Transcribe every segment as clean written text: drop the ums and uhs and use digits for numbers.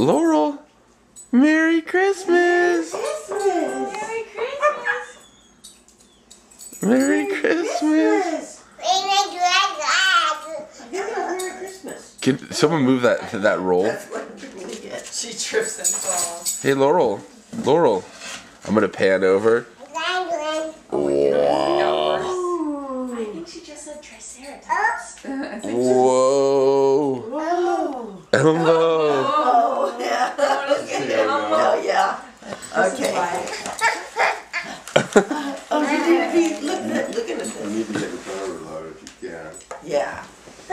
Laurel, Merry Christmas! Merry Christmas! Merry Christmas! Merry Christmas. Can someone move that roll? That's what people get. She trips and falls. Hey, Laurel. Laurel. I'm gonna pan over. Oh, I think she just said Triceratops. I think Whoa. Whoa. Hello. Oh, yeah. Oh, yeah. Okay. Oh, you did be looking at You this. need to get the camera loaded if you can. Yeah.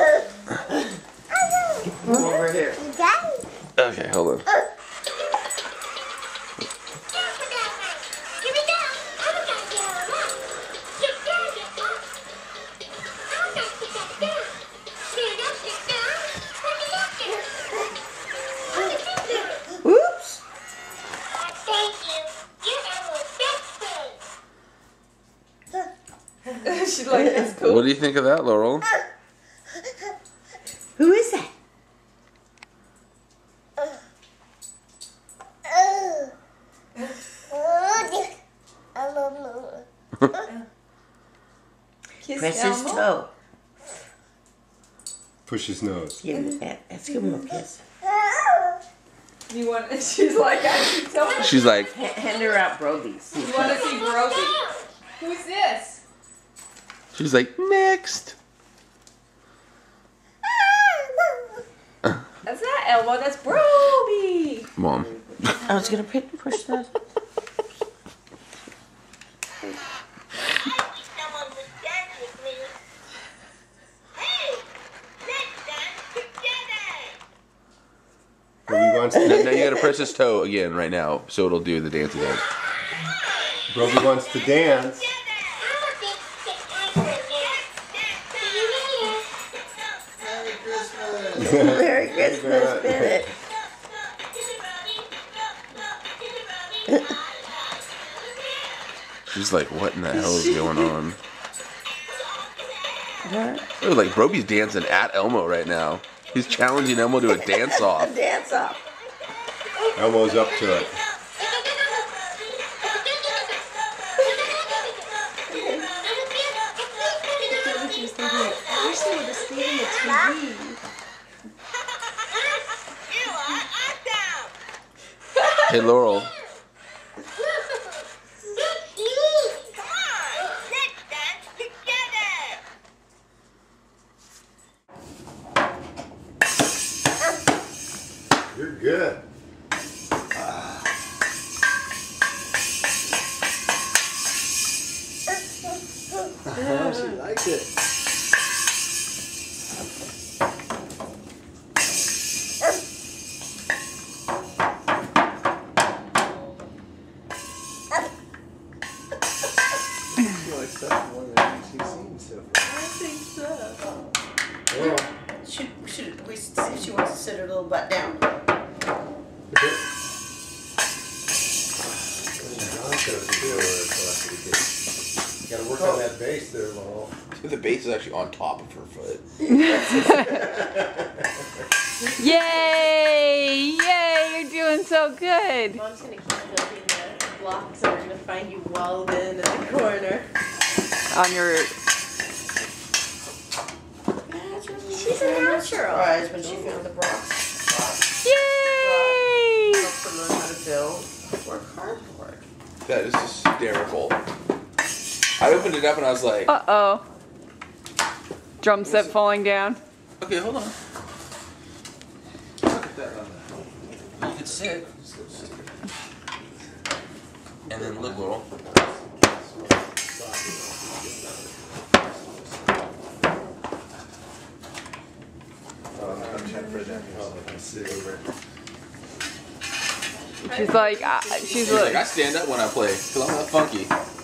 Over here. Okay, hold on. Oops. she's like, it's cool. What do you think of that, Laurel? Who is that? Kiss Press his Elmo. toe. Push his nose. Yeah, let's give him a kiss. You want? She's like, I keep telling her. She's like, Hand her out Brody's. You want to see Brody? Who's this? she's like, next. That's not Elmo. That's Brody. Mom. I was gonna push that. Brody wants Now to, you gotta press his toe again right now, so it'll do the dance again. Brody wants to dance. Merry Christmas, Bennett. She's like, what in the hell is going on? What? Oh, like Broby's dancing at Elmo right now. He's challenging Elmo to a dance off. Dance off. Elmo's up to it. She was thinking, I wish they would have stayed in the TV. Hey, Laurel. You're good. She likes it. She likes that more than she's seen so far. I think so. Well, Should we see if she wants to sit her little butt down? You gotta work on that bass there, Laurel. The bass is actually on top of her foot. Yay! Yay! You're doing so good. Mom's gonna keep building the blocks and we're gonna find you walled in the corner. On your. She's a natural. Surprised when she found the blocks. Yay! Helps her learn how to build or cardboard. That is hysterical. I opened it up and I was like, Uh oh. Drum set falling down. okay, hold on. Look at that on the. You can sit. And then look, Laurel. I'm trying to put that and sit over it. She's like, she's She's like, I like, stand up when I play, because I'm not funky.